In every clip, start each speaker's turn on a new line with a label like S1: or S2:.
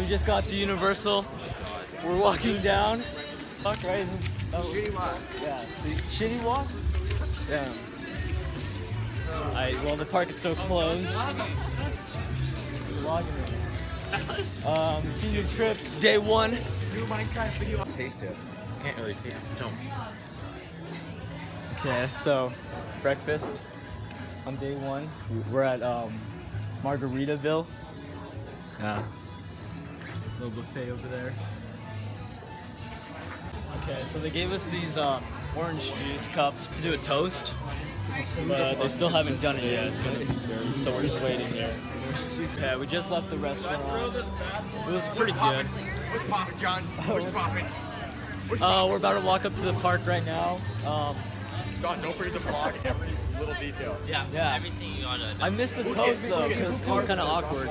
S1: just got to Universal. We're walking down. Fuck, right?
S2: Shitty walk.
S1: Yeah, see? Shitty walk? Yeah. Well, the park is still closed. Senior trip, day 1.
S2: New Minecraft video. Taste it. Can't really taste it. Don't.
S1: Okay, so breakfast on day 1. We're at Margaritaville. Yeah. Little buffet over there. Okay, so they gave us these orange juice cups to do a toast, but they still haven't done it yet. So we're just waiting here. Yeah, we just left the restaurant. It was pretty good.
S2: What's poppin', John? What's poppin'?
S1: We're about to walk up to the park right now.
S2: God, don't forget to vlog every little detail.
S1: Yeah.
S3: Everything you on
S1: I missed the toast though, because it was kind of awkward.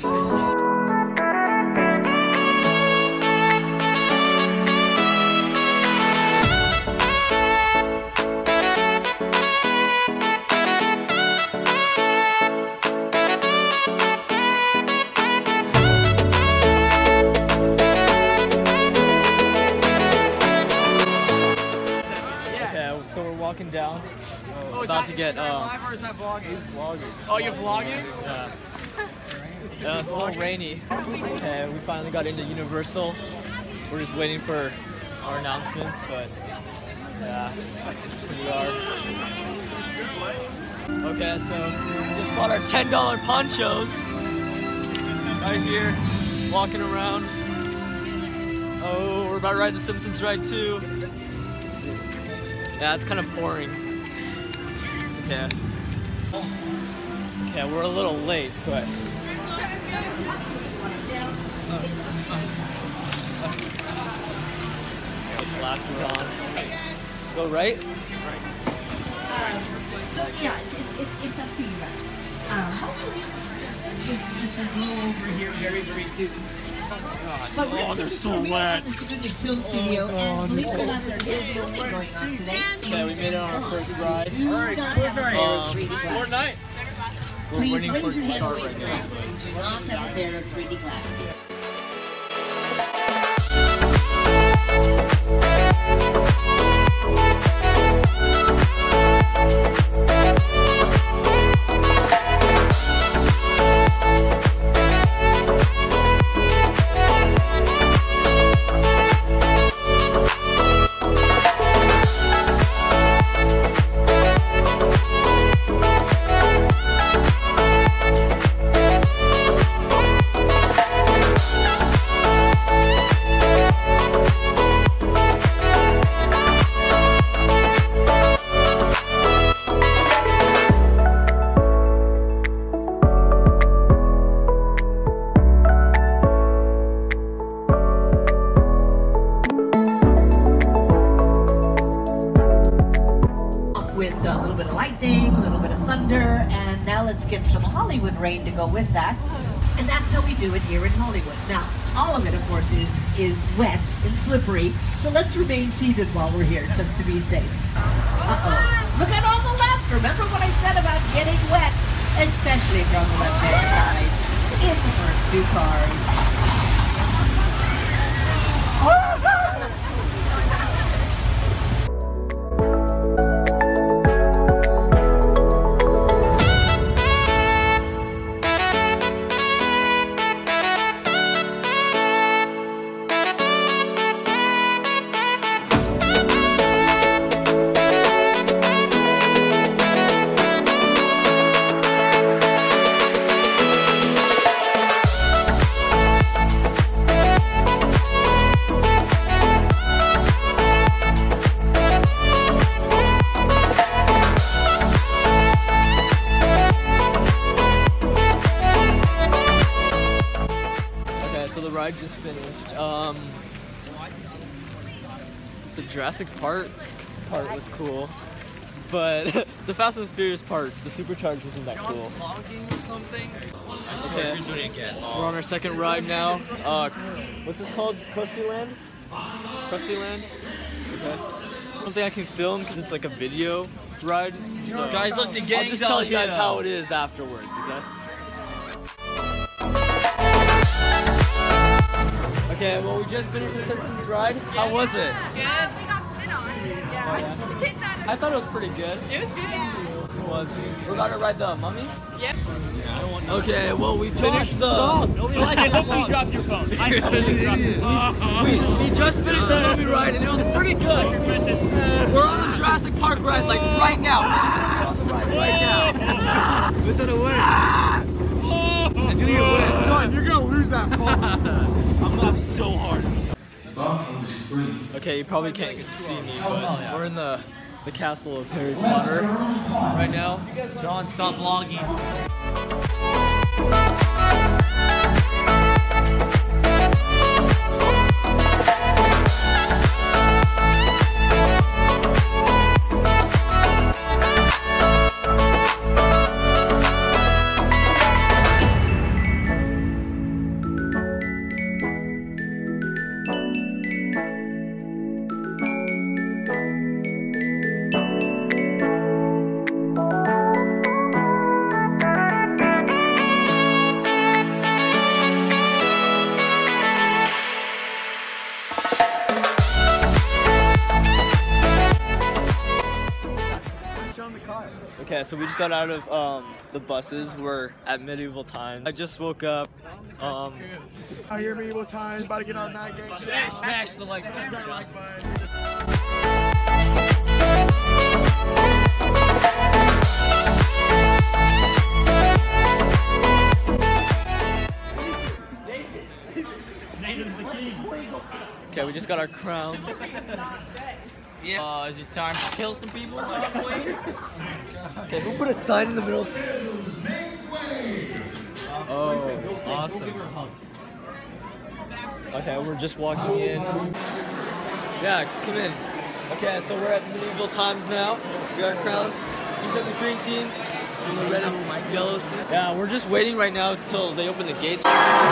S1: So we're walking down. About to get.
S2: Live or is that vlogging?
S1: He's vlogging.
S2: Oh, you're vlogging?
S1: Yeah. It's a little rainy. Okay, we finally got into Universal. We're just waiting for our announcements, but yeah, here we are. Okay, so we just bought our $10 ponchos. Right here, walking around. Oh, we're about to ride the Simpsons ride too. Yeah, it's kind of pouring. It's okay. Okay, we're a little late, but... Glasses on. Go right?
S4: So yeah, it's up to you guys. Hopefully this will blow over here very, very soon. But we're taking
S1: so
S4: a
S1: wet.
S4: at the Jimenez Film Studio, and believe it or not, there is filming going on today.
S1: Okay, we made it on our first ride.
S4: Do not have a pair of 3D glasses. Please raise your hand away from that. Do not have a pair of 3D glasses. With a little bit of lightning, a little bit of thunder, and now let's get some Hollywood rain to go with that. And that's how we do it here in Hollywood. Now, all of it, of course, is wet and slippery, so let's remain seated while we're here, just to be safe. Uh-oh. Look at on the left. Remember what I said about getting wet, especially from the left-hand side, in the first 2 cars.
S1: So the ride just finished. The Jurassic Park part was cool, but the Fast and the Furious part, the supercharged, wasn't that cool.
S3: Vlogging or something?
S1: Okay, we're on our second ride now. What's this called? Krusty Land? Krusty Land? Okay. I don't think I can film because it's like a video ride. So
S3: Guys, look, the
S1: I'll
S3: gang's
S1: just tell
S3: out
S1: you guys
S3: here.
S1: how it is afterwards, okay? Okay, well, we just finished the Simpsons ride. How was it?
S5: Good. We got spit on. Yeah.
S1: I thought it was pretty good.
S5: It was good.
S1: It was. We're about to ride the Mummy?
S5: Yep.
S1: Okay, well, we finished the...
S6: Nobody likes it. You dropped your phone. I told you to drop your phone.
S1: We just finished the Mummy ride, and it was pretty good. We're on the Jurassic Park ride, like, right now. We're on the ride right now.
S2: Put that away. It's gonna get wet. John, you're gonna lose that phone.
S6: I'm gonna laugh so hard.
S1: Okay, you probably can't see me, but we're in the castle of Harry Potter right now.
S6: John, stop vlogging.
S1: Okay, so we just got out of the buses. We're at medieval times. I just woke up.
S2: Out here medieval times, about to get on that game.
S6: Smash the like button.
S1: Okay, we just got our crowns.
S6: Yeah. Is it time to kill some people?
S1: Okay, who put a sign in the middle? Oh, awesome. Okay, we're just walking in. Yeah, come in. Okay, so we're at medieval times now. We got our crowns. He's at the green team. And the red and yellow team. Yeah, we're just waiting right now till they open the gates.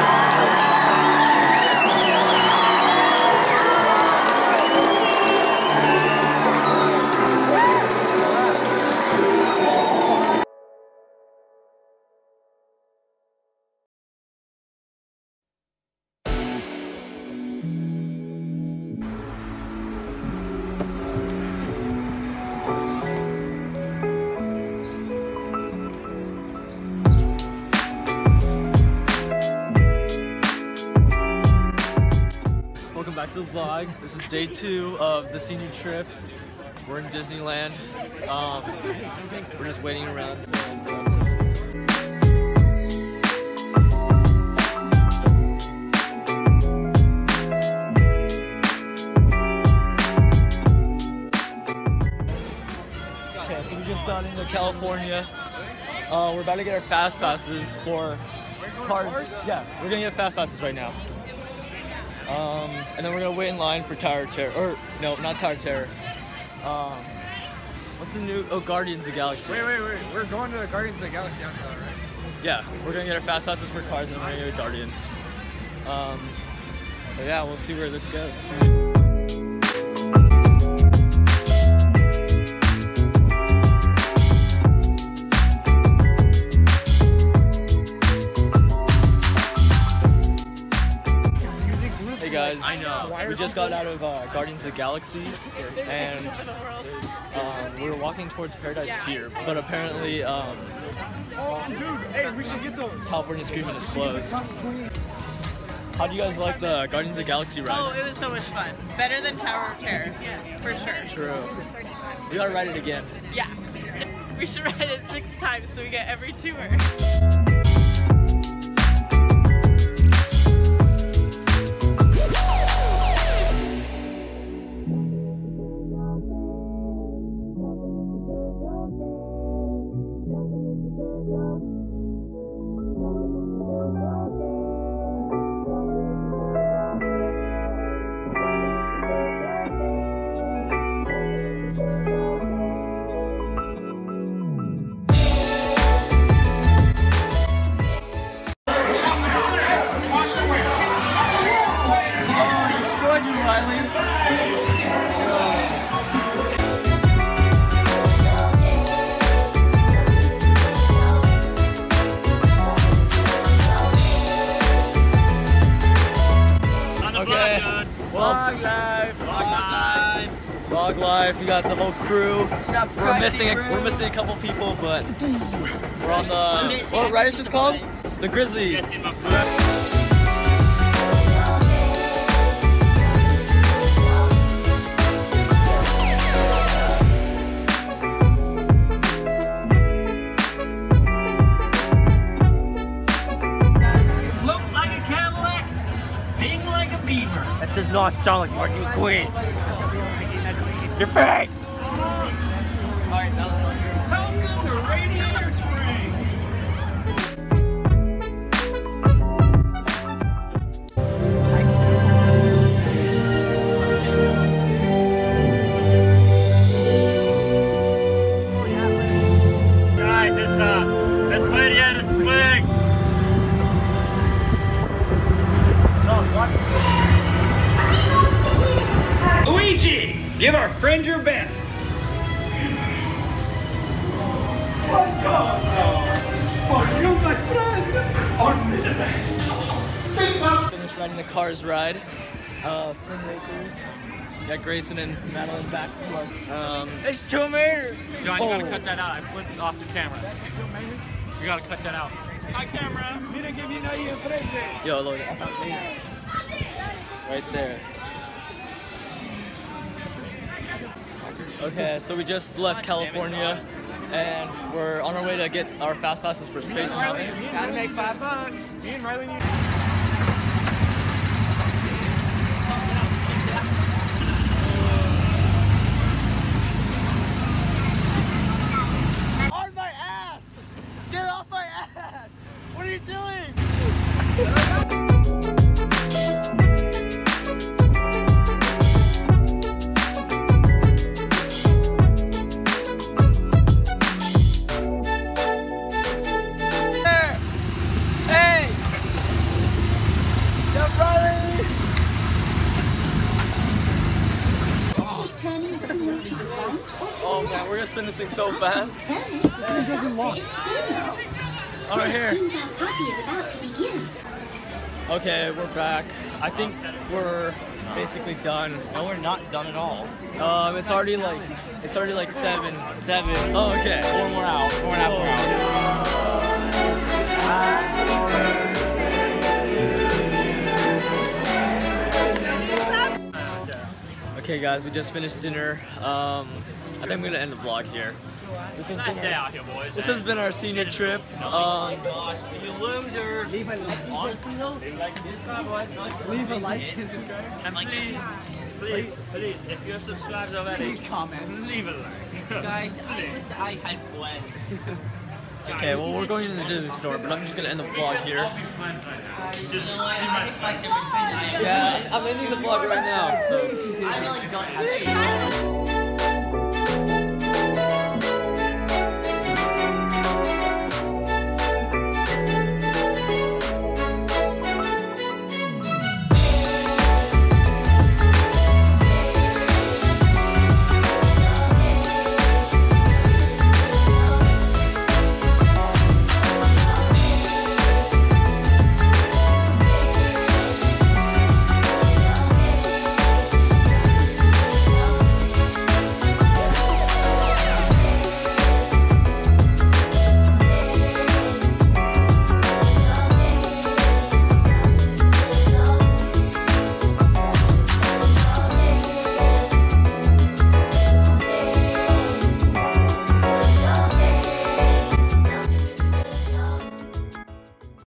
S1: Back to the vlog. This is day 2 of the senior trip. We're in Disneyland. We're just waiting around. Okay, so we just got into California. We're about to get our fast passes for cars. Yeah, we're gonna get fast passes right now. And then we're gonna wait in line for Tower of Terror, or no, not Tower of Terror. What's the new? Oh, Guardians of the Galaxy.
S2: Wait. We're going to the Guardians of the Galaxy after that, right?
S1: Yeah, we're gonna get our fast passes for cars, and then we're gonna get Guardians. But yeah, we'll see where this goes. Hey guys,
S6: I know.
S1: We just got out of Guardians of the Galaxy, and we were walking towards Paradise Pier, but apparently,
S2: Oh, dude, hey, we should get those.
S1: California Screaming is closed. How do you guys like the Guardians of the Galaxy ride?
S5: Oh, it was so much fun. Better than Tower of Terror, for sure.
S1: True. We gotta ride it again.
S5: Yeah. We should ride it 6 times so we get every tour.
S1: Vlog life. Vlog life. We got the whole crew. We're missing a couple people, but we're on the what ride is this called? The Grizzly.
S6: That does not sound like Martin Queen. You're fake! Welcome to Radiator Springs! Guys, it's Radiator Springs! Luigi, give our friend your best.
S2: For you, my friend, only the best.
S1: Finished riding the Cars ride. Spring Racers. Got Grayson and Madeline back to our. It's 2 meters.
S6: John, you gotta cut that out. I flipped off the camera. You gotta cut that out. Hi, camera.
S1: Yo, look. Right there. Okay, so we just left California and we're on our way to get our fast passes for Space Mountain.
S2: Gotta make $5.
S6: Me and Riley need
S1: On my ass! Get off my ass! What are you doing? Oh man, we're gonna spin this thing so fast. This thing doesn't walk. Alright, here. Okay, we're back. I think we're basically done.
S6: No, we're not done at all.
S1: It's already like 7. Oh, okay.
S6: 4 more hours. 4.5 more hours.
S1: Okay guys, we just finished dinner. I think I'm gonna end the vlog here. This has
S6: Nice day out here, boys.
S1: This has been our senior trip.
S3: You loser.
S1: Leave a like and subscribe.
S3: And
S6: Please, if you're subscribed already,
S2: Please comment.
S6: leave a like.
S3: guys, I had fun.
S1: Okay, well we're going to the Disney store, but I'm just gonna end the vlog here.
S6: I'll be friends right now.
S3: You know what? I have like different things.
S1: Yeah, I'm ending the vlog right now, so.
S3: I really don't have